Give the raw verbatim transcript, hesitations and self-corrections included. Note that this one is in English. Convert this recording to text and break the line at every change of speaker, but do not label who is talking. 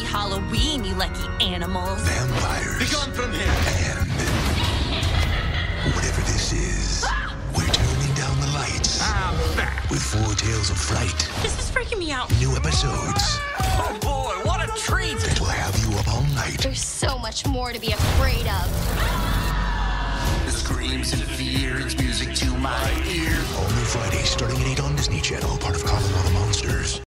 Halloween, you lucky animals.
Vampires.
Be gone from here.
And whatever this is,
Ah!
we're turning down the lights.
I'm back.
With Four Tales of Fright.
This is freaking me out.
New episodes
Oh boy, what a treat.
that will have you up all night.
There's so much more to be afraid of.
Screams and fear, it's music to my ear.
All new Friday, starting at eight on Disney Channel, part of Colorado Monsters.